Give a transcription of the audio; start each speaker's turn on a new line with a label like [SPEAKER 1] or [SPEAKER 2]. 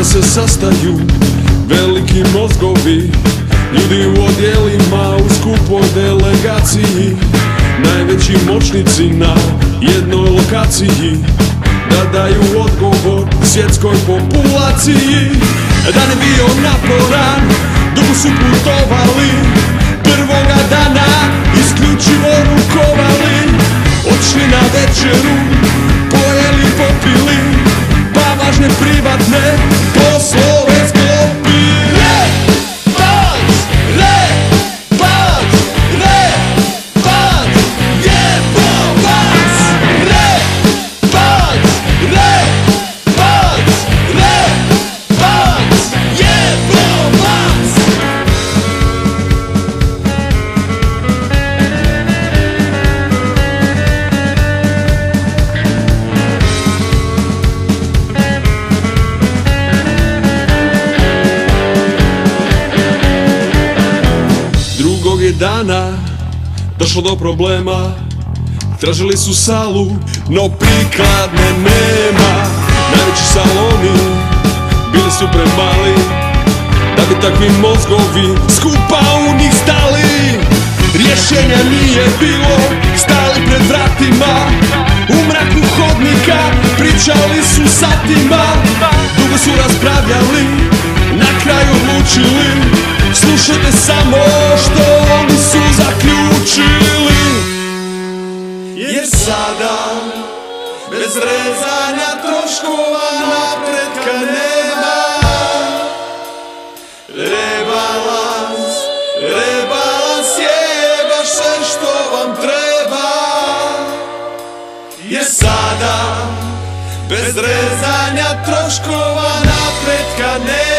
[SPEAKER 1] se sastaju veliki mozgovi, ljudi u odjelima u skupoj delegaciji, najveći moćnici na jednoj lokaciji, da daju odgovor svjetskoj populaciji. Dan je bio naporan, dugo su putovali, prvoga dana isključivo rukovali, odšli na večeru, pojeli, popili, pa važne privatne poslove sklopili. Drugog je dana došlo do problema, tražili su salu, no prikladne nema. Najveći saloni bili su premali, da bi takvi mozgovi skupa u njih stali. Rješenja nije bilo, stali pred vratima, u mraku hodnika pričali su satima. Dugo su raspravljali, na kraju odlučili, slušajte samo što oni su zaključili. Jer sada bez rezanja troškova napretka nema. Rebalans, rebalans je baš sve što vam treba. Jer sada bez rezanja troškova napretka nema.